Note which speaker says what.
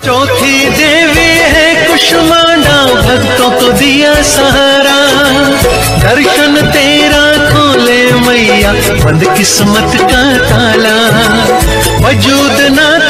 Speaker 1: चौथी देवी है कुष्मांडा, भक्तों को दिया सहारा। दर्शन तेरा खोले मैया, बंद किस्मत का ताला। वजूद ना